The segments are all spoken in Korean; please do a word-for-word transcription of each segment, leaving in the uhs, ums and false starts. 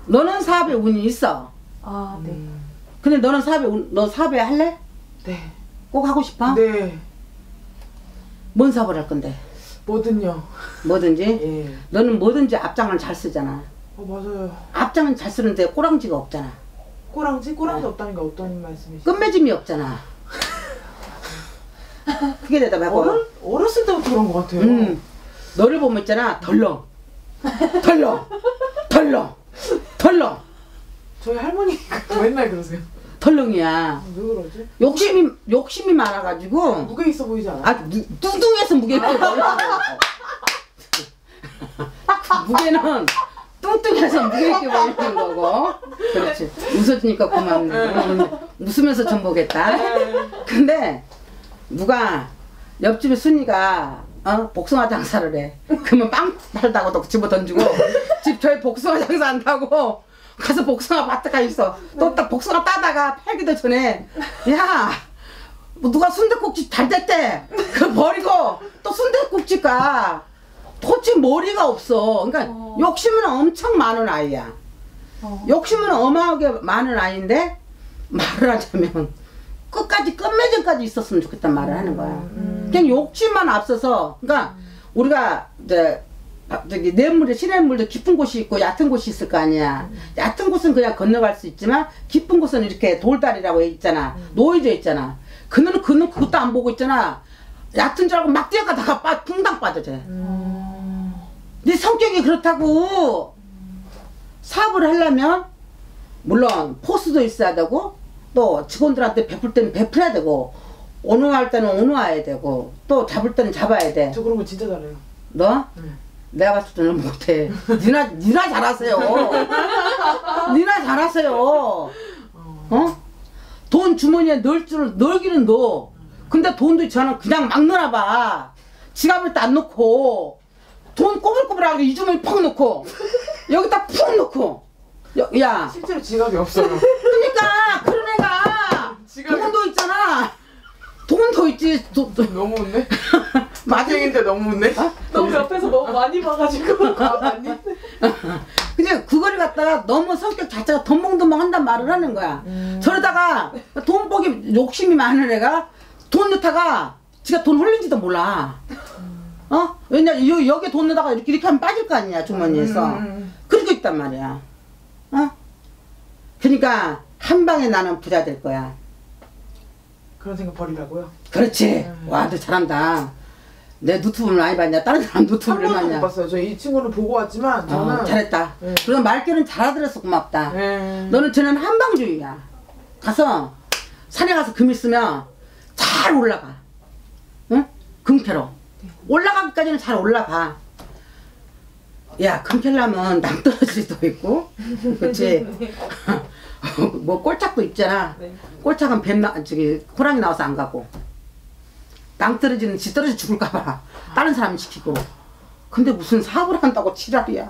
너는 사업에 운이 있어. 아, 네. 음. 근데 너는 사업에 운, 너 사업에 할래? 네. 꼭 하고 싶어? 네. 뭔 사업을 할 건데? 뭐든요. 뭐든지? 예. 너는 뭐든지 앞장을 잘 쓰잖아. 어, 맞아요. 앞장은 잘 쓰는데 꼬랑지가 없잖아. 꼬랑지? 꼬랑지 네. 없다는 게 어떤 말씀이시죠? 끝맺음이 없잖아. 크게 대답해봐. 어렸, 어렸을 때부터 그런 것 같아요. 음. 너를 보면 있잖아. 덜렁. 덜렁. 덜렁. 덜렁. 저희 할머니가 맨날 그러세요. 덜렁이야. 왜 그러지? 욕심이, 욕심이 많아가지고. 무게 있어 보이지 않아요? 아, 누, 뚱뚱해서 무게를 무게는 뚱뚱해서 무게 있게 보이는 거고. 그렇지. 웃어주니까 고맙네. 웃으면서 전보겠다. 근데 누가 옆집에 순이가 어? 복숭아 장사를 해. 그러면 빵 팔다고 또 집어 던지고 집 저희 복숭아 장사 한다고 가서 복숭아 밭에 가 있어. 또 딱 복숭아 따다가 팔기도 전에 야 뭐 누가 순댓국집 잘 됐대. 그 버리고 또 순댓국집 가. 도대체 머리가 없어. 그러니까 어. 욕심은 엄청 많은 아이야. 어. 욕심은 어마하게 많은 아이인데 말을 하자면 끝까지 끝맺음까지 있었으면 좋겠단 말을 하는 거야. 음. 그냥 욕심만 앞서서. 그러니까 우리가 이제 저기 냇물에 시냇물도 깊은 곳이 있고 얕은 곳이 있을 거 아니야. 음. 얕은 곳은 그냥 건너갈 수 있지만 깊은 곳은 이렇게 돌다리라고 있잖아. 음. 놓여져 있잖아. 그는 그는 그것도 안 보고 있잖아. 얕은 줄 알고 막 뛰어가다가 빠, 붕당 빠져져. 음. 네 성격이 그렇다고. 사업을 하려면 물론 포스도 있어야 되고 또 직원들한테 베풀 때는 베풀어야 되고 온화할 때는 온화해야 되고 또 잡을 때는 잡아야 돼. 저 그런 거 진짜 잘해요. 너? 네. 내가 봤을 때는 못해. 니나 니나 잘하세요. 니나 잘하세요. 어? 돈 주머니에 넣을 줄 넣기는 넣어. 근데 돈도 저는 그냥 막 넣나 봐. 지갑을 딱 안 넣고 돈 꼬불꼬불하게 이 주머니 퍽 넣고 여기다 푹 넣고. 야, 야. 실제로 지갑이 없어요. 그러니까 그런 애가 지갑이- 돈도 있잖아. 돈도 있지. 도, 도. 너무 웃네. 맞아. 마탱인데 너무 웃네. 어? 너무 옆에서 너무 많이 봐가지고. 아, 맞니? 근데 그거를 갖다가 너무 성격 자체가 덤벙덤벙 한단 말을 하는 거야. 음. 저러다가 돈 보기 욕심이 많은 애가 돈 넣다가 지가 돈 흘린지도 몰라. 어? 왜냐 여, 여기 돈 넣다가 이렇게 이렇게 하면 빠질 거 아니야 주머니에서. 음. 그러고 있단 말이야. 어? 그러니까 한 방에 나는 부자 될 거야. 그런 생각 버리라고요? 그렇지. 음. 와, 너 잘한다. 내 유튜브를 많이 봤냐? 다른 사람 한 유튜브를 번도 봤냐? 못 봤어요. 저 이 친구는 보고 왔지만 저는 어, 잘했다. 네. 그래서 말귀는 잘 알아들어서 고맙다. 네. 너는 저는 한방주의야. 가서 산에 가서 금 있으면 잘 올라가. 응? 금캐로. 올라가기까지는 잘 올라가. 야, 금 캐려면 낭떠러지도 있고, 그치? 뭐 꼴짝도 있잖아. 네. 꼴짝은 뱀 나, 저기 호랑이 나와서 안 가고. 낭떠러지는 지 떨어져 죽을까봐 다른 사람이 시키고. 근데 무슨 사업을 한다고 지랄이야.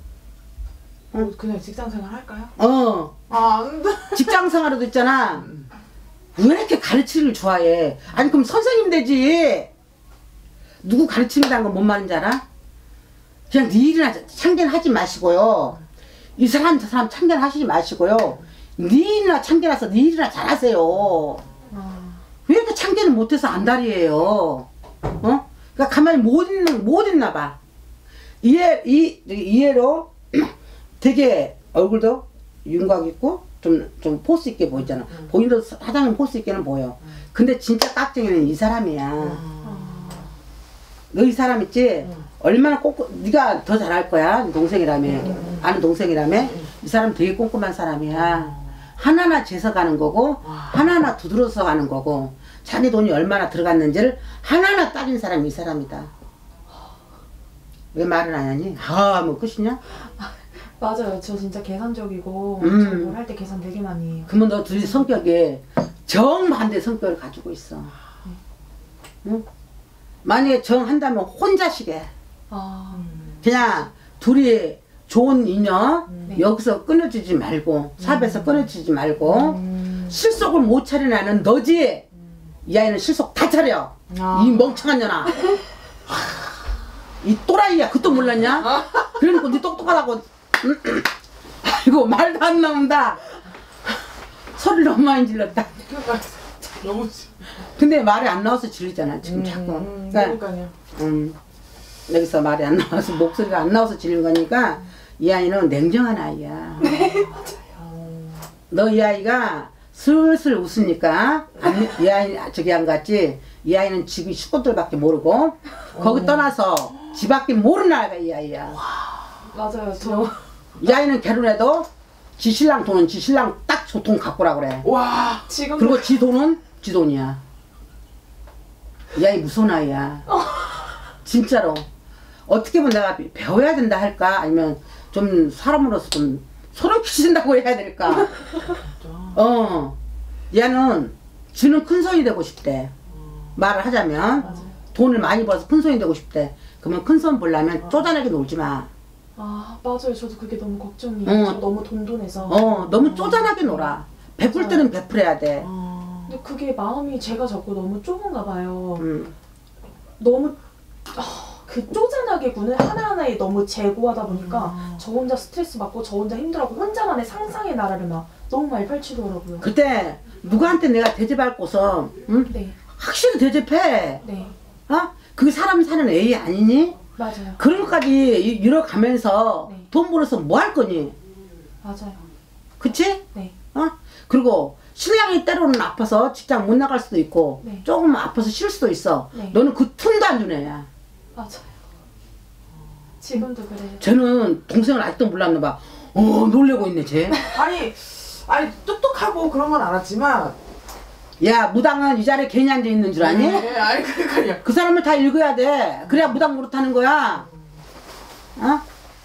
뭐 그냥 직장 생활 할까요? 어. 아, 안 돼. 직장 생활에도 있잖아. 왜 이렇게 가르치기를 좋아해? 아니 그럼 선생님 되지. 누구 가르친다는 건 뭔 말인지 알아? 그냥 네 일이나 참견하지 마시고요. 이 사람 저 사람 참견하시지 마시고요. 네 일이나 참견해서 네 일이나 잘하세요. 왜 이렇게 참견을 못해서 안달이에요? 어? 그러니까 가만히 못 있는 못 있나 봐. 이해 이 이해로 되게 얼굴도 윤곽 있고 좀 좀 포스 있게 보이잖아. 음. 본인도 사장님 포스 있게는 보여. 음. 근데 진짜 깍쟁이는 이 사람이야. 음. 너 이 사람 있지? 음. 얼마나 꼼꼼, 네가 더 잘할 거야. 동생이라며. 음. 아는 동생이라며. 음. 이 사람 되게 꼼꼼한 사람이야. 하나하나 재서 가는 거고, 와. 하나하나 두드러서 가는 거고, 자기 돈이 얼마나 들어갔는지를 하나하나 따진 사람이 이 사람이다. 왜 말을 안 하니? 아, 뭐 끝이냐? 맞아요. 저 진짜 계산적이고 음. 저 뭘 할 때 계산 되게 많이 해요. 그러면 너 둘이 성격에 정반대 성격을 가지고 있어. 응? 만약에 정한다면 혼자시게. 아, 그냥 둘이 좋은 인연 네. 여기서 끊어지지 말고 삽에서 끊어지지 말고 음. 실속을 못 차리는 너지. 이 아이는 실속 다 차려. 아. 이 멍청한 년아. 이 또라이야. 그것도 몰랐냐? 그러니까 니 똑똑하다고. 아이고 말도 안 나온다. 소리를 너무 많이 질렀다. 그러니까 너무 지- 근데 말이 안 나와서 질리잖아 지금 음, 자꾸. 음, 그러니까 그러니까요. 음, 여기서 말이 안 나와서 목소리가 안 나와서 질린 거니까 이 아이는 냉정한 아이야. 어, 너 이 아이가 슬슬 웃으니까 안, 이 아이 저기 안 갔지. 이 아이는 지금 식구들밖에 모르고 거기 떠나서 지밖에 모르는 아이가 이 아이야. 맞아요. 저 이 아이는 결혼해도 지 신랑 돈은 지 신랑 딱 저 돈 갖고 라 그래. 와. 지금 그리고 지 돈은 지 돈이야. 이 아이 무서운 아이야. 진짜로. 어떻게 보면 내가 배워야 된다 할까? 아니면 좀 사람으로서 좀 소름 끼친다고 해야 될까? 어. 얘는 지는 큰 손이 되고 싶대. 말을 하자면. 맞아요. 돈을 많이 벌어서 큰 손이 되고 싶대. 그러면 큰 손 보려면 쪼잔하게 놀지 마. 아 맞아요. 저도 그게 너무 걱정이에요. 어. 저 너무 돈돈해서. 어, 너무 쪼잔하게 놀아. 베풀 때는 베풀어야 돼. 어. 근데 그게 마음이 제가 자꾸 너무 좁은가 봐요. 음. 너무 아, 그 쪼잔하게 구는 하나하나에 너무 재고하다 보니까 음. 저 혼자 스트레스 받고 저 혼자 힘들어하고 혼자만의 상상의 나라를 막 너무 많이 펼치더라고요. 그때 누구한테 내가 대접할고서 응? 네, 확실히 대접해. 네, 어? 그 사람 사는 애이 아니니? 맞아요, 그런 것까지 이- 이뤄가면서 네. 돈 벌어서 뭐 할 거니? 맞아요. 그치? 네, 어? 그리고 신랑이 때로는 아파서 직장 못 나갈 수도 있고 네. 조금 아파서 쉴 수도 있어. 네. 너는 그 틈도 안 주는 애야. 맞아요. 지금도 그래요. 쟤는 동생을 아직도 몰랐나 봐. 어, 놀래고 있네 쟤. 아니, 아니 똑똑하고 그런 건 알았지만. 야, 무당은 이 자리에 괜히 앉아 있는 줄 아니? 네, 아니 그러니까요. 그 사람을 다 읽어야 돼. 그래야 무당 노릇하는 거야. 어?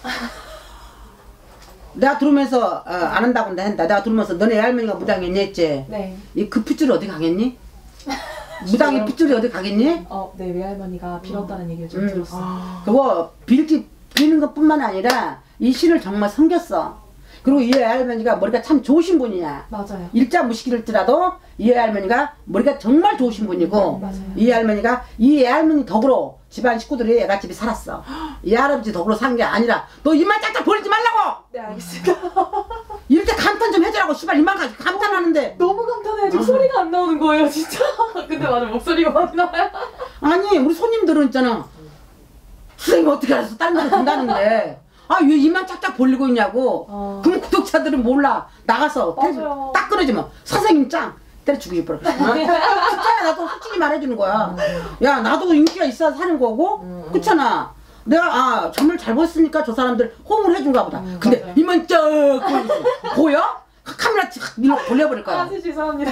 내가 들으면서 어, 안 한다고 한다 한다. 내가 들으면서 너네 할머니가 무당이었니 했지. 네. 이 그 핏줄이 어디 가겠니? 무당의 핏줄이 어디 가겠니? 어, 네 외할머니가 빌었다는 얘기를 좀 음. 들었어요. 아, 그거 빌기 비는 것뿐만 아니라 이 신을 정말 섬겼어. 그리고 이 할머니가 머리가 참 좋으신 분이야. 맞아요. 일자 무식일지라도 이 할머니가 머리가 정말 좋으신 분이고 맞아요. 이 할머니가 이 할머니 덕으로 집안 식구들이 애가집이 살았어. 이 할아버지 덕으로 산 게 아니라 너 입만 짝짝 벌리지 말라고! 네 알겠습니다. 이럴 때 감탄 좀 해주라고. 씨발 입만 가지고 감탄하는데. 너무 감탄해요. 지금 소리가 안 나오는 거예요, 진짜. 근데 맞아 목소리가 많이 나와요. 아니 우리 손님들은 있잖아. 선생님 어떻게 알았어? 다른 데로 간다는데. 아 왜 입만 짝짝 벌리고 있냐고. 어. 그럼 구독자들은 몰라. 나가서 맞아요. 딱 끊어지면 선생님 짱 때려 죽이고 싶어. 진짜야. 나도 솔직히 말해주는 거야. 야 나도 인기가 있어야 사는 거고 그렇잖아. 내가 아 정말 잘 보였으니까 저 사람들 호응을 해준가 보다. 음, 근데 맞아요. 입만 쫙 벌리고 보여? 카메라 탁 밀어 돌려버릴 거야. 아, 네, 죄송합니다.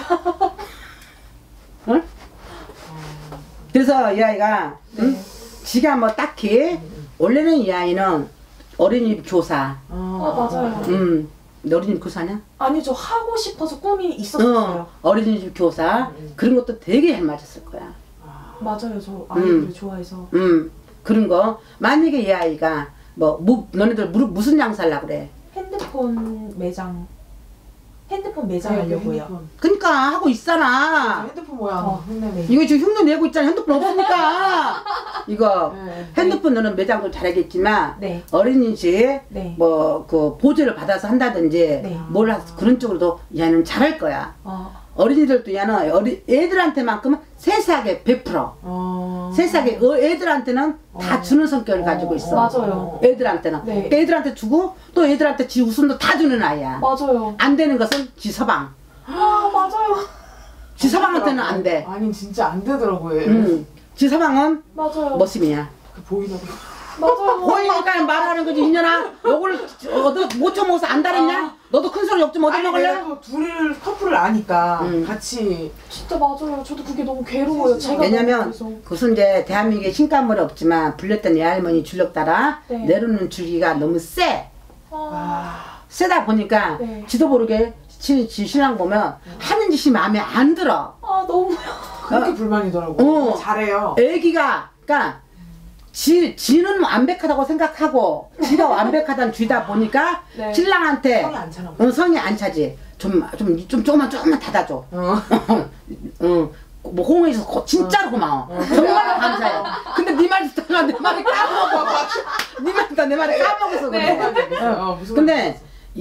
응? 그래서 이 아이가 네. 응? 지가 뭐 딱히 원래는 이 아이는 어린이집 교사. 어, 맞아요. 음, 너 어린이집 교사냐? 아니 저 하고 싶어서 꿈이 있었어요. 어, 어린이집 교사. 그런 것도 되게 잘 맞았을 거야. 맞아요. 저 아이들을 음. 좋아해서. 음, 그런 거. 만약에 이 아이가 뭐, 뭐 너네들 무, 무슨 장사 하려고 그래? 핸드폰 매장 핸드폰 매장 네, 하려고요. 핸드폰. 그러니까 하고 있잖아. 핸드폰 모양 어. 흉내내. 이거 지금 흉내 내고 있잖아. 핸드폰 없으니까. 이거 네. 핸드폰 너는 매장도 잘하겠지만 네. 어린이집 네. 뭐 그 보조를 받아서 한다든지 네. 뭘 하, 그런 쪽으로도 얘는 잘할 거야. 어, 어린이들도 얘는 어리, 애들한테만큼은 세세하게 베풀어. 어. 세세하게 어, 애들한테는 다 어. 주는 성격을 가지고 있어. 맞아요. 애들한테는. 네. 애들한테 주고 또 애들한테 지 웃음도 다 주는 아이야. 맞아요. 안 되는 것은 지 서방. 아 맞아요. 지 서방한테는 안 돼. 아니 진짜 안 되더라고요. 음. 지 서방은 맞아요. 머슴이야. 그 보이냐고. 맞아요. 보이니까 말하는 거지. 이년아 요걸 얻어 못 쳐먹어서 안 다랬냐? 너도 큰 소리 욕 좀 얻어 아니 내가 먹을래? 또 둘을 커플을 아니까 음. 같이 진짜 맞아요. 저도 그게 너무 괴로워요. 제가 왜냐면 너무 그래서. 그것은 이제 대한민국에 신가물이 없지만 불렸던 애 할머니 줄력 따라 네. 내려오는 줄기가 너무 세. 아, 아, 세다 보니까 네. 지도 모르게 지, 지 신랑 보면 하는 짓이 마음에 안 들어. 아 너무 그렇게 불만이더라고. 어. 잘해요. 애기가 그러니까 지, 지는 완벽하다고 생각하고 지가 완벽하다는 쥐다 보니까 네. 신랑한테 성이 안 차나 봐. 어, 성이 안 차지. 좀, 좀, 좀, 조금만, 조금만 닫아줘. 어. 응, 뭐 호응해줘서 고, 진짜로 고마워. 정말 감사해. 근데 네 말이 듣다가 내 말이 까먹어. 네 말이 듣다가 내 말이 까먹어서 그래. 네. 어, 무슨 근데 이,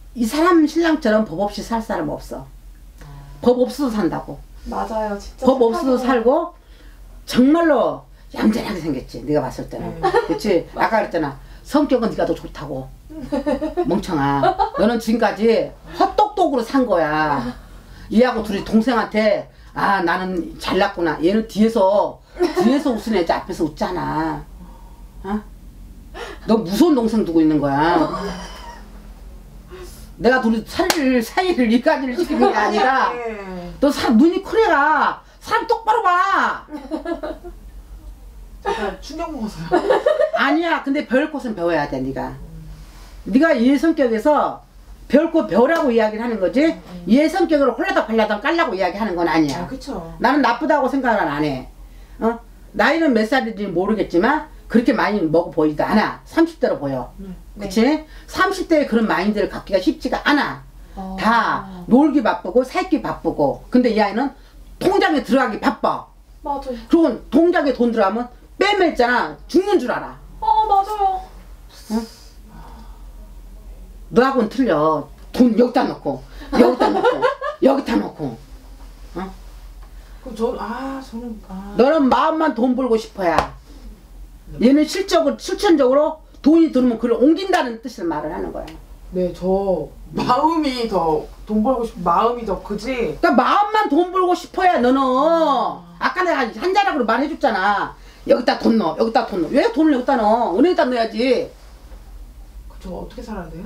이 사람 신랑처럼 법 없이 살 사람 없어. 법 없어도 산다고. 맞아요. 진짜. 법 없어도 착하게. 살고 정말로 얌전하게 생겼지. 네가 봤을 때는. 네. 그치? 아까 그랬잖아. 성격은 네가 더 좋다고. 멍청아. 너는 지금까지 헛똑똑으로 산 거야. 얘하고 둘이 동생한테 아 나는 잘났구나. 얘는 뒤에서 뒤에서 웃으는 애지 앞에서 웃잖아. 어? 너 무서운 동생 두고 있는 거야. 내가 둘이 사이를 사이를 이까지를 시키는 게 아니라 네. 너 사, 눈이 크래가 사람 똑바로 봐. 제가 충격 먹었어요. 아니야. 근데 배울 것은 배워야 돼. 네가 네가 얘 성격에서 배울 거 배우라고 이야기를 하는 거지. 얘 성격으로 홀라당 팔라당 깔라고 이야기하는 건 아니야. 아, 그쵸. 나는 나쁘다고 생각은 안 해. 어? 나이는 몇 살인지 모르겠지만 그렇게 많이 먹어 보이지도 않아. 삼십 대로 보여. 네. 그치? 삼십 대에 그런 마인드를 갖기가 쉽지가 않아. 어. 다 놀기 바쁘고 살기 바쁘고. 근데 이 아이는 통장에 들어가기 바빠. 맞아요. 그리고 통장에 돈 들어가면 빼면 있잖아. 죽는 줄 알아. 아 맞아요. 너하고는 틀려. 돈 여기다 넣고 여기다 넣고 여기다 넣고. 어? 그럼 저, 아, 저는, 아. 너는 마음만 돈 벌고 싶어야. 얘는 실적으로 실천적으로 돈이 들어오면 그걸 옮긴다는 뜻을 말을 하는 거야. 네, 저, 마음이 더, 돈 벌고 싶, 마음이 더 크지. 그러니까 마음만 돈 벌고 싶어야 너는. 아까 내가 한 자락으로 말해줬잖아. 여기다 돈 넣어. 여기다 돈 넣어. 왜 돈을 여기다 넣어? 은행에다 넣어야지. 저 어떻게 살아야 돼요?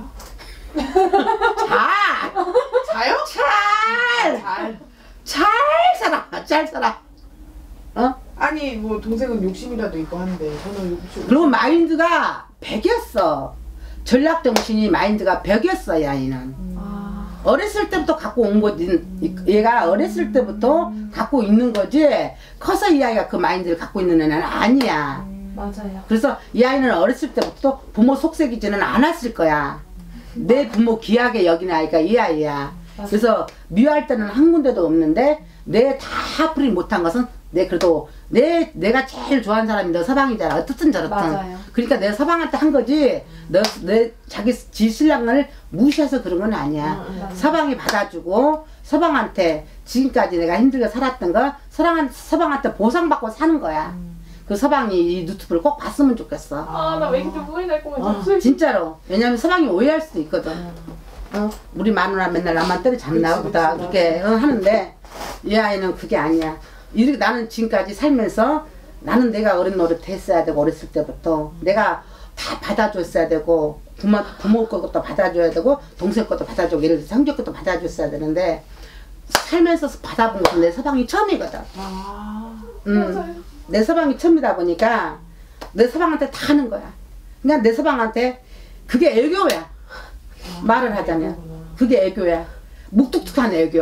잘. 자요? 잘. 잘. 잘 살아. 잘 살아. 어? 아니, 뭐, 동생은 욕심이라도 있고 하는데, 저는 욕심. 그리고 마인드가 백이었어. 전략정신이 마인드가 백이었어, 이 아이는. 아. 어렸을 때부터 갖고 온 거지. 얘가 어렸을 때부터 갖고 있는 거지. 커서 이 아이가 그 마인드를 갖고 있는 애는 아니야. 맞아요. 그래서 이 아이는 어렸을 때부터 부모 속색이지는 않았을 거야. 내 부모 귀하게 여기는 아이가 이 아이야. 맞아요. 그래서 미워할 때는 한 군데도 없는데 내 다 풀이 못한 것은 내 그래도 내 내가 제일 좋아하는 사람이 너 서방이잖아. 어떻든 저렇든. 맞아요. 그러니까 내가 서방한테 한 거지. 너 내 자기 지 신랑을 무시해서 그런 건 아니야. 응, 응. 서방이 받아주고 서방한테 지금까지 내가 힘들게 살았던 거 서방한 서방한테 보상받고 사는 거야. 그 서방이 이 유튜브를 꼭 봤으면 좋겠어. 아 나 왠지 물이 날 거면 어, 좀 진짜로. 왜냐면 서방이 오해할 수도 있거든. 어, 우리 마누라 맨날 나만 때려잡나 그치, 보다 그치, 그렇게 어, 하는데 이 아이는 그게 아니야. 이렇게 나는 지금까지 살면서 나는 내가 어린 노릇 했어야 되고 어렸을 때부터 내가 다 받아줬어야 되고 부모 부모 것도 받아줘야 되고 동생 것도 받아주고 예를 들어서 성적 것도 받아줬어야 되는데 살면서 받아본 것은 내 서방이 처음이거든. 아. 음, 맞아요. 내 서방이 처음이다 보니까 내 서방한테 다 하는 거야. 그냥 내 서방한테 그게 애교야. 말을 하자면 애교구나. 그게 애교야. 묵뚝뚝한 애교.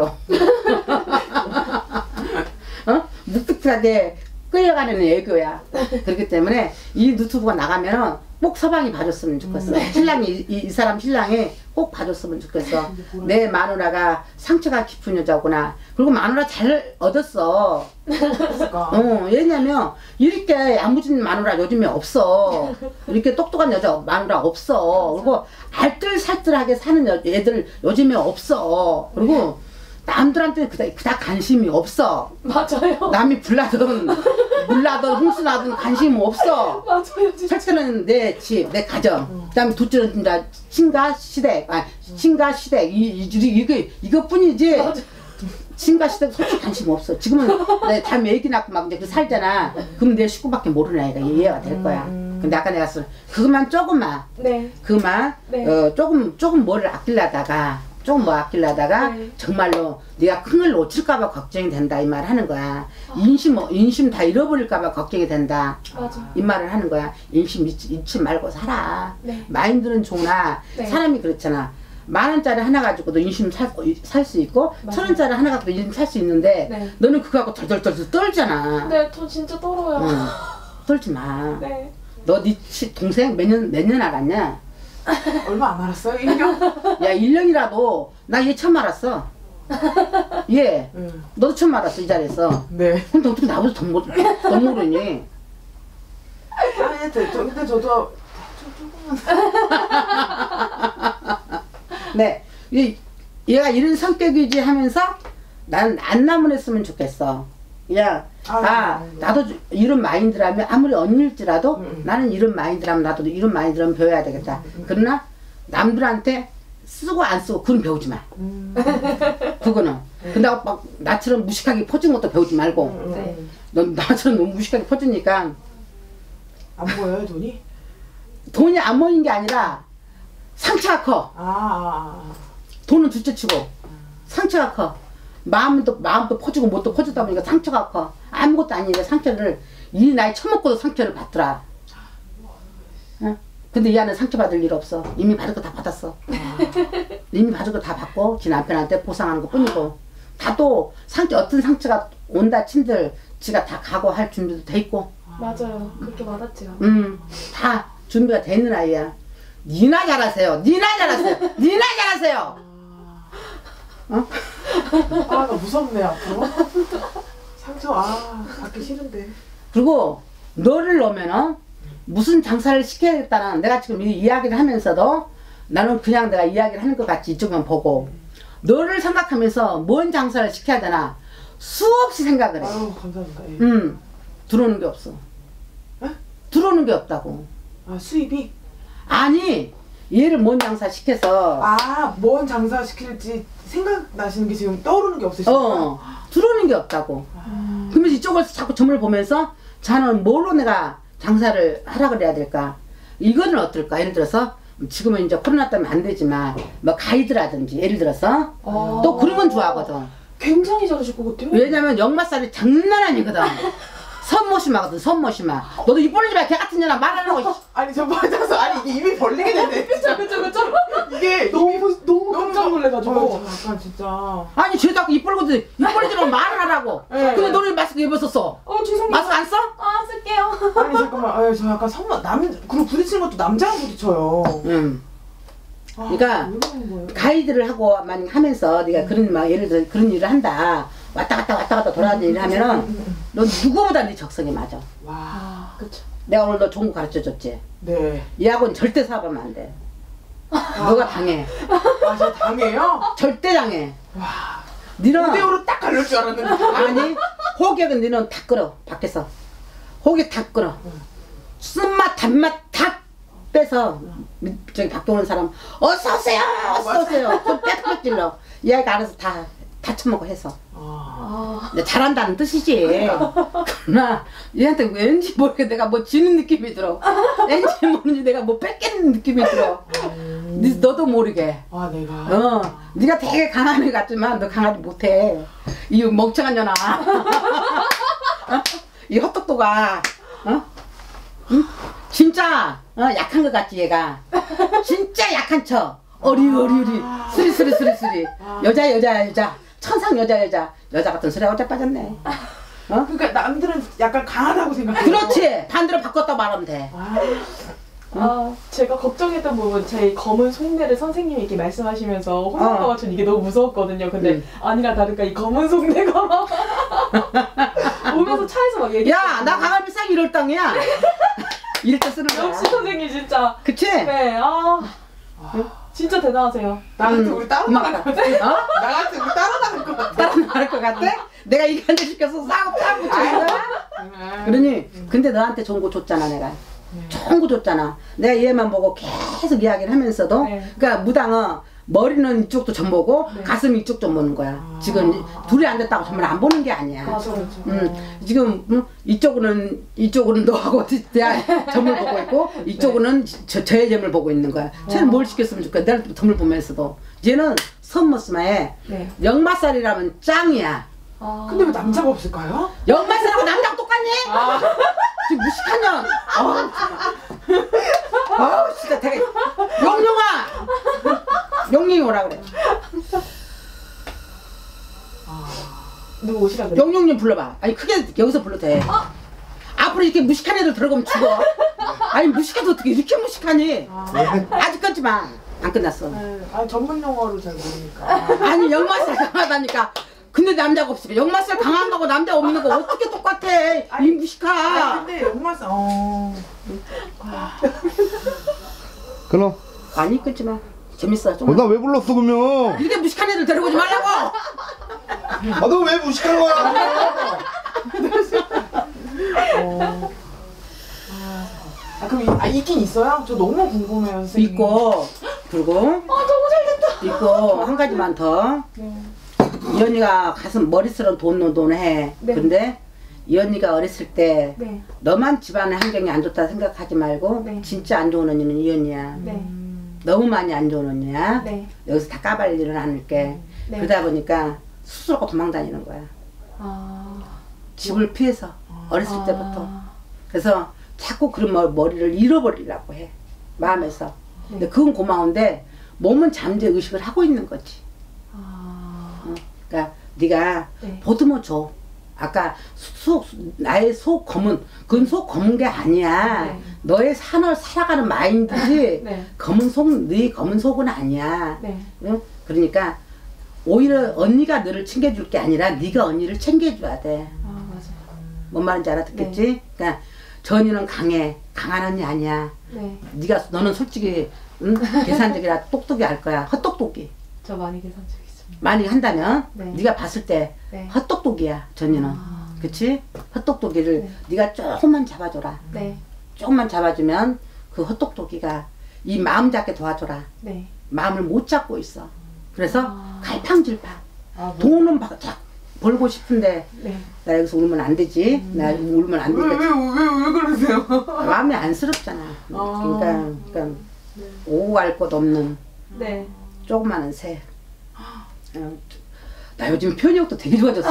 어? 묵뚝뚝하게 끌려가는 애교야. 그렇기 때문에 이 유튜브가 나가면은 꼭 서방이 봐줬으면 좋겠어. 신랑이 이, 이 사람 신랑이 꼭 봐줬으면 좋겠어. 내 마누라가 상처가 깊은 여자구나. 그리고 마누라 잘 얻었어. 그러니까. 어, 왜냐면 이렇게 야무진 마누라 요즘에 없어. 이렇게 똑똑한 여자 마누라 없어. 그리고 알뜰살뜰하게 사는 여, 애들 요즘에 없어. 그리고 남들한테 그닥, 그닥 관심이 없어. 맞아요. 남이 불나든 물나든 홍수나든 관심 없어. 맞아요. 진짜. 첫째는 내 집, 내 가정. 그 다음에 둘째는 이제 신가 시댁, 아, 신가 시댁. 이, 이, 이, 이거, 이것뿐이지. 맞아. 신가 시댁 솔직히 관심 없어. 지금은 내 다음에 애기 낳고 막 이제 그 살잖아. 그럼 내 식구밖에 모르는 아이가 이해가 될 거야. 근데 아까 내가 쓴 그것만 조금만, 네. 그만, 네. 어, 조금, 조금 뭐를 아끼려다가, 조금 뭐 아끼려다가, 네. 정말로 네가 큰 걸 놓칠까봐 걱정이 된다. 이 말 하는 거야. 인심, 인심 다 잃어버릴까봐 걱정이 된다. 맞아. 이 말을 하는 거야. 인심 잃지, 잃지 말고 살아. 네. 마인드는 좋으나, 네. 사람이 그렇잖아. 만 원짜리 하나 가지고도 인심 살 수 있고, 맞아요. 천 원짜리 하나 갖고도 인심 살 수 있는데, 네. 너는 그거 갖고 덜덜덜 떨잖아. 네, 저 진짜 떨어요. 응. 떨지 마. 네. 너 네 동생 몇 년, 몇 년 알았냐? 얼마 안 알았어요? 일 년? 야, 일 년이라도 나 얘 처음 알았어. 얘, 응. 너도 처음 알았어, 이 자리에서. 네. 근데 어떻게 나보다 더, 모르, 더 모르니? 아니, 저, 근데 저도, 저 조금만. 네, 얘, 얘가 이런 성격이지 하면서 난 안 나무랬으면 좋겠어. 그냥 아, 아, 네, 네. 나도 이런 마인드라면 아무리 언니일지라도 음, 음. 나는 이런 마인드라면 나도 이런 마인드라면 배워야 되겠다. 음. 그러나 남들한테 쓰고 안 쓰고 그건 배우지 마. 음. 그거는. 근데 막 나처럼 무식하게 퍼진 것도 배우지 말고. 음, 네. 음. 넌 나처럼 너무 무식하게 퍼지니까 안 보여요 돈이? 돈이 안 모인 게 아니라 상처가 커. 아, 아, 아. 돈은 둘째치고 상처가 커. 마음도 마음도 퍼지고 뭣도 퍼지다 보니까 상처가 커. 아무것도 아니니까 상처를 이 나이 처먹고도 상처를 받더라. 어? 근데 이 안에 상처 받을 일 없어. 이미 받을 거 다 받았어. 이미 받을 거 다 받고 지 남편한테 보상하는 것 뿐이고 다 또 상처 어떤 상처가 온다 친들 지가 다 각오할 준비도 돼 있고 맞아요. 그렇게 와닿지가 않아요. 음 다 준비가 돼 있는 아이야. 니나 잘하세요. 니나 잘하세요. 니나 잘하세요. 어? 아, 나 무섭네 앞으로. 상처 아 받기 싫은데. 그리고 너를 넣으면은 무슨 장사를 시켜야겠다는 내가 지금 이 이야기를 하면서도 나는 그냥 내가 이야기를 하는 것 같이 이쪽만 보고 너를 생각하면서 뭔 장사를 시켜야 되나 수없이 생각을 해. 아유 감사합니다. 예. 음 들어오는 게 없어. 에? 들어오는 게 없다고. 아 수입이? 아니 얘를 뭔 장사 시켜서 아뭔 장사 시킬지 생각나시는 게 지금 떠오르는 게 없으시니까? 어 들어오는 게 없다고. 아, 그러면서 이쪽을 자꾸 점을 보면서 자는 뭘로 내가 장사를 하라 그래야 될까? 이거는 어떨까? 예를 들어서 지금은 이제 코로나 때문에 안 되지만 뭐 가이드라든지 예를 들어서 아. 또 그런 건 좋아하거든. 굉장히 잘하실 것 같아요. 왜냐면 역마살이 장난 아니거든. 선모심하거든 선모심하. 너도 입 벌리지 마. 개 같은 년아 말하라고. 아니 저 맞아서 아니 이게 입이 벌리게 되네. 그쵸 그쵸 그쵸. 이게 너무 입이 너무 깜짝 놀래가지고. 어, 저 약간 진짜. 아니 쟤 자꾸 입 벌거든. 입 벌리지 마 말을 하라고. 네. 근데 너는 마스크 입었었어. 어 죄송해요. 마스크 안 써? 아 쓸게요. 아니 잠깐만, 아유 저 약간 선만 남 그리고 부딪히는 것도 남자랑 부딪혀요. 응. 아, 그러니까 왜 그러는 거예요? 가이드를 하고 만 하면서 네가 그런 막 예를 들어 그런 일을 한다. 왔다 갔다 왔다 갔다 돌아다니는 일을 하면은 음, 넌 누구보다 네 적성에 맞아. 와, 아 그쵸. 내가 오늘 너 좋은 거 가르쳐 줬지. 네. 이 학원 절대 사업하면 안 돼. 너가 당해. 아, 저 당해요? 절대 당해. 와, 니는 무대으로 딱 갈릴 줄 알았는데. 아니 호객은 니는 다 끌어 밖에서. 호객 다 끌어. 쓴맛 단맛 다 빼서 밑- 저기 밖에 오는 사람 어서 오세요 어서 오세요. 손 빽빽 찔러. 이 아이가 알아서 다 다 처먹어 해서. 아, 아 근데 잘한다는 뜻이지. 그러나 얘한테 왠지 모르게 내가 뭐 지는 느낌이 들어. 왠지 모르지 내가 뭐 뺏기는 느낌이 들어. 니, 너도 모르게. 아 내가. 어, 네가 되게 강한 애 같지만 너 강하지 못해. 이 멍청한 년아. 어? 이 헛똑똑아. 어? 응? 진짜 어, 약한 것 같지 얘가. 진짜 약한 척. 어리어리어리. 스리스리스리스리. 여자 여자 여자. 천상 여자 여자. 여자 같은 소리 어째 빠졌네. 어? 그러니까 남들은 약간 강하다고 생각해요. 그렇지. 반대로 바꿨다 말하면 돼. 아, 아, 제가 걱정했던 부분, 제 검은 속내를 선생님이 이렇게 말씀하시면서 혼난 어. 것 같은 이게 너무 무서웠거든요. 근데 응. 아니라 다를까 이 검은 속내가 막 오면서 차에서 막 얘기. 야, 나 강하면 싹 이럴 땅이야. 이럴 때 쓰는 거야. 역시 선생님 진짜. 그치? 네, 아 진짜 대단하세요. 나한테 음, 우리 따로 고맙다. 나갈 것 같아. 어? 나한테 우리 따로 나갈 것 같아. 따로 나갈 것 같아? 내가 이거 한 대 시켜서 싸고 싸고 붙여있는 거야? 아, 그러니 근데 너한테 좋은 거 줬잖아 내가. 좋은 거 줬잖아. 내가 얘만 보고 계속 이야기를 하면서도 네. 그러니까 무당은 머리는 이쪽도 좀 보고 네. 가슴 이쪽 좀 보는 거야. 아. 지금 둘이 안 됐다고 정말 안 보는 게 아니야. 맞아. 음, 지금 음, 이쪽으로는 이쪽으로는 너하고 대한 점을 보고 있고 이쪽으로는 저, 저의 점을 보고 있는 거야. 쟤는 뭘 시켰으면 좋겠어. 내가 점을 보면서도 얘는 선머스마에 네. 역마살이라면 짱이야. 아. 근데 왜 남자가 없을까요? 역마살하고 남자랑 똑같니? 아, 지금 무식한 년. 아우, 아우 진짜 되게 용용아, 용용이 오라 그래. 누구 오시라 그래? 용용 좀 불러봐. 아니 크게 여기서 불러도 돼. 앞으로 이렇게 무식한 애들 들어가면 죽어. 아니 무식해도 어떻게 이렇게 무식하니? 아직 끊지마. 안 끝났어. 네. 아 전문 용어를 잘 모르니까. 아니 역마살 강하다니까. 근데 남자가 없으니까 역마살 강한 거고 남자 없는 거 어떻게 똑같아? 이 아니 무식아. 근데 엄마서 어. 끊어. 아니 끊지마. 재밌어. 좀. 어, 나 왜 불렀어 그러면? 이렇게 무식한 애들 데리고 오지 말라고. 아, 너 왜 무식한 거야? 어. 아 그럼 이, 아 있긴 있어요? 저 너무 궁금해요 선생님. 있고 그리고 아 너무 잘됐다. 있고 한 가지만 더. 네. 이 언니가 가슴 머리스러운 돈 돈 해. 네. 근데 이 언니가 어렸을 때 네. 너만 집안의 환경이 안 좋다 생각하지 말고 네. 진짜 안 좋은 언니는 이 언니야. 네. 너무 많이 안 좋은 언니야. 네. 여기서 다 까발릴 일은 않을게. 네. 그러다 보니까 스스로가 도망다니는 거야. 아. 집을 피해서 어렸을 아. 때부터. 그래서 자꾸 그런 머- 머리를 잃어버리려고 해. 마음에서. 네. 근데 그건 고마운데 몸은 잠재 의식을 하고 있는 거지. 아. 어. 그러니까 네가 네. 보듬어 줘. 아까 속 나의 속 검은 그건 속 검은 게 아니야. 네. 너의 산을 살아가는 마인드지. 네. 검은 속, 네 검은 속은 아니야. 네. 응? 그러니까 오히려 언니가 너를 챙겨줄 게 아니라 네가 언니를 챙겨줘야 돼. 아 맞아요. 뭔 말인지 알아듣겠지? 그러니까 저 언니는 강해. 강한 언니 아니야. 네. 네가 너는 솔직히 응? 계산적이라 똑똑히 할 거야. 헛똑똑이. 저 많이 계산적이죠. 많이 한다면 네. 네가 봤을 때 네. 헛똑똑이야. 저 언니는. 아. 그치? 헛똑똑이를 네. 네가 조금만 잡아줘라. 네. 조금만 잡아주면 그 헛똑똑이가 이 마음 잡게 도와줘라. 네. 마음을 못 잡고 있어. 그래서 아. 갈팡질팡. 아, 뭐. 돈은 바, 자, 벌고 싶은데 네. 나 여기서 울면 안 되지. 음. 나 울면 안 왜, 왜, 되겠지. 왜, 왜 그러세요? 마음이 안쓰럽잖아. 아. 그러니까, 그러니까 네. 오고 갈 곳 없는 네. 조그마한 새. 어, 나 요즘 표현력도 되게 좋아졌어.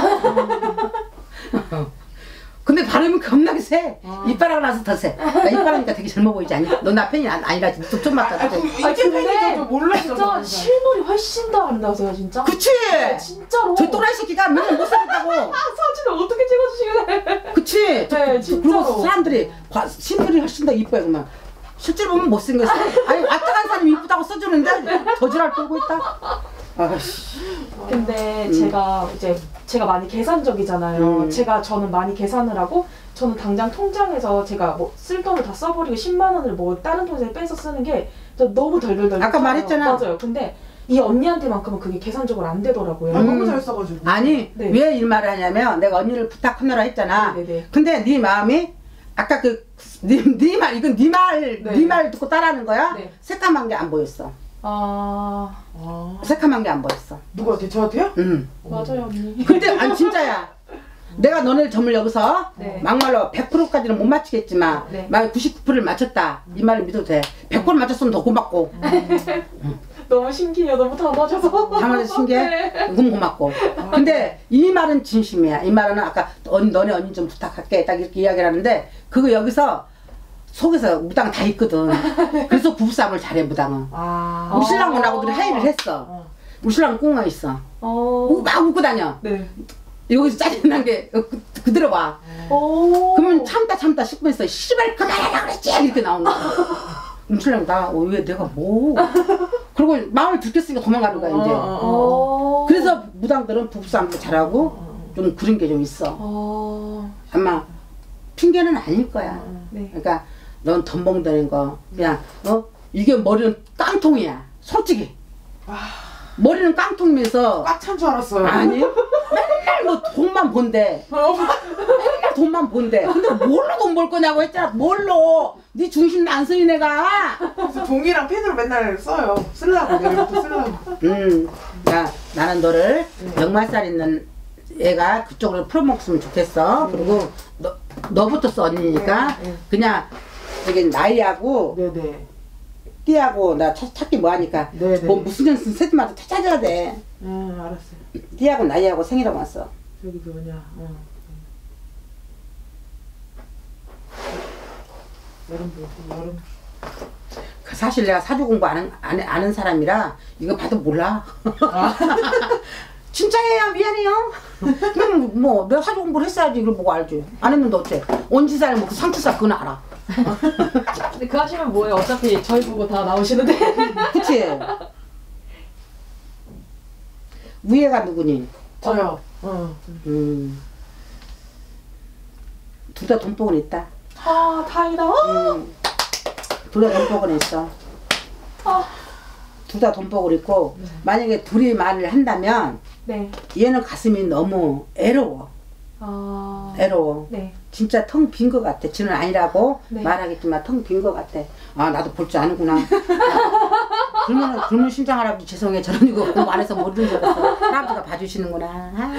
근데 발음이 겁나게 세. 아. 이빨하고 나서 더 세. 나 이빨하니까 되게 젊어 보이지 않니? 너 나 팬이 안- 아니라 좀 아, 맞다. 그, 그치? 이게 팬이죠. 저 몰랐어. 진짜 실물이 훨씬 더 아름다우세요 진짜. 그치? 진짜로. 저 또라이 새끼가 맨날 못 살겠다고. 아 사진을 어떻게 찍어주시길래? 그치? 네, 저- 진짜로. 그리고 사람들이 과- 신들이 훨씬 더 이뻐요. 그러면 실제로 보면 못생겼어. 아니 왔다간 사람이 이쁘다고 써주는데 저지랄 떨고 있다. 아씨. 근데 음. 제가 이제 제가 많이 계산적이잖아요. 음. 제가 저는 많이 계산을 하고 저는 당장 통장에서 제가 뭐 쓸 돈을 다 써버리고 십만 원을 뭐 다른 통장에 빼서 쓰는 게 저 너무 덜덜덜. 아까 말했잖아. 맞아요. 근데 이 언니한테만큼은 그게 계산적으로 안 되더라고요. 아, 음. 너무 잘 써가지고. 아니 네. 왜 이 말을 하냐면 내가 언니를 부탁하느라 했잖아. 네네네. 근데 네 마음이 아까 그네 말 이건 네 말 네 네. 말 듣고 따라하는 거야? 네. 새까만 게 안 보였어. 아 아, 새까만 게 안 보였어. 누구한테? 저한테요? 응. 맞아요 언니. 근데 아니 진짜야. 내가 너네 점을 여기서 네. 막말로 백 퍼센트까지는 못 맞추겠지만 네. 만약 구십구 퍼센트를 맞췄다. 이 말을 믿어도 돼. 백 퍼센트 맞췄으면 더 고맙고. 너무 신기해요. 너무 다 맞아서. 다 맞아서 신기해? 네. 그건 고맙고. 근데 이 말은 진심이야. 이 말은 아까 언니, 너네 언니 좀 부탁할게. 딱 이렇게 이야기를 하는데 그거 여기서 속에서 무당 다 있거든. 그래서 부부싸움을 잘해 무당은. 아. 우리 신랑하고도 합의를 했어. 어. 우리 신랑은 꽁어 있어. 어. 우- 막 웃고 다녀. 네. 여기서 짜증난 게 그, 그대로 와. 오. 그러면 참다 참다 싶으면서 씨발 그만하라 그랬지 이렇게 나오는 거야. 우리 신랑 나왜 내가 뭐. 그리고 마음을 들켰으니까 도망가는 거야 이제. 어, 어, 어. 어. 그래서 무당들은 부부싸움도 잘하고 좀 그런 게 좀 있어. 어. 아마 핑계는 아닐 거야. 네. 그러니까 넌 덤벙 되는 거 그냥 어 이게 머리는 깡통이야. 솔직히 머리는 깡통이면서 꽉 찬 줄 알았어요. 아니 맨날 뭐 돈만 본대. 맨날 돈만 본대. 근데 뭘로 돈 벌 거냐고 했잖아. 뭘로? 네 중심 안 쓰니 내가. 그래서 종이랑 펜으로 맨날 써요. 쓰려고 내일부터 쓰려고. 음, 야 나는 너를 역말살 있는 애가 그쪽으로 풀어먹으면 좋겠어. 그리고 너 너부터 써 언니니까 네, 네. 그냥 저기 나이하고 네네. 띠하고 나 찾, 찾기 뭐하니까 네, 네. 뭐 무슨 년슨 세트마다 찾아야 돼. 응 알았어요. 띠하고 나이하고 생일하고 왔어. 저기 그 뭐냐. 응. 여름 뭐 여름. 그 사실 내가 사주 공부 아는, 아는, 아는 사람이라 이거 봐도 몰라. 진짜예요 미안해요. 그럼 뭐 내가 사주 공부를 했어야지 이걸 보고 알지. 안 했는데 어째. 온지살 먹고 상추살 그건 알아. 근데 그 하시면 뭐예요? 어차피 저희 보고 다 나오시는데. 그치? 위에가 누구니? 저요. 응. 음. 둘 다 돈복은 있다. 아 다행이다. 어? 음. 둘 다 돈복은 있어. 아. 둘 다 돈복을 입고 만약에 둘이 말을 한다면 네. 얘는 가슴이 너무 애로워. 아. 애로워. 네. 진짜 텅 빈 것 같아. 지는 아니라고 네. 말하겠지만 텅 빈 것 같아. 아 나도 볼 줄 아는구나. 그러면 그러면 심장 할아버지 죄송해 저런 이거 공부 안 해서 모르는 줄 알았어. 할아버지가 봐주시는구나. 아.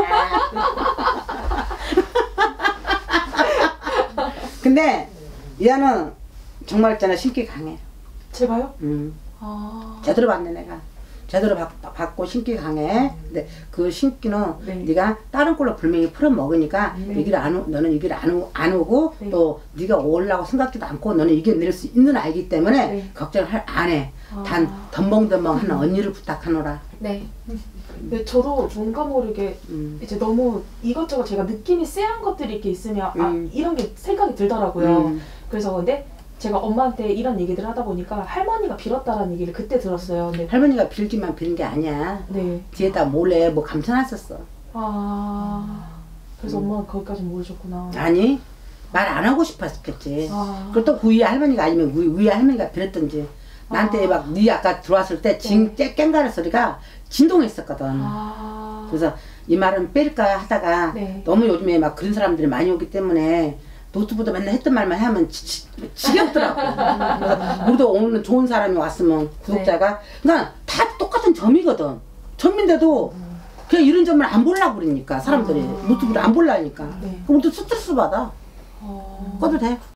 근데 얘는 정말 있잖아 신기 강해. 제가요? 음. 아. 제대로 봤네 내가. 제대로 받, 받고 신기 강해. 근데 그 신기는 네. 네가 다른 걸로 불명이 풀어 먹으니까 네. 이 길 안 오, 너는 이 길 안 오, 안 오고 네. 또 네가 오려고 생각지도 않고 너는 이겨낼 수 있는 아이기 때문에 네. 걱정을 할 안 해. 아. 단 덤벙덤벙 하는 언니를 부탁하노라. 네. 근데 저도 뭔가 모르게 음. 이제 너무 이것저것 제가 느낌이 쎄한 것들이 이렇게 있으면 음. 아 이런 게 생각이 들더라고요. 음. 그래서 근데 제가 엄마한테 이런 얘기들을 하다 보니까 할머니가 빌었다라는 얘기를 그때 들었어요. 근데 할머니가 빌기만 빌는 게 아니야. 네. 뒤에다 몰래 뭐 감춰놨었어. 아 그래서 음. 엄마가 거기까지 모르셨구나. 아니 말 안 하고 싶었겠지. 아. 그리고 또 그 위에 할머니가 아니면 위, 위에 할머니가 빌었던지. 나한테 아. 막 네 아까 들어왔을 때 징 쨍가는 소리가 진동했었거든. 아. 그래서 이 말은 뺄까 하다가 네. 너무 요즘에 막 그런 사람들이 많이 오기 때문에 노트북도 맨날 했던 말만 하면 지, 지, 지겹더라고. 그래서 우리도 오늘 좋은 사람이 왔으면 구독자가 그러니까 다 똑같은 점이거든. 점인데도 그냥 이런 점을 안 보려고 그러니까 사람들이 아. 노트북을 안 보려니까. 네. 그럼 우리도 스트레스 받아. 어. 꺼도 돼.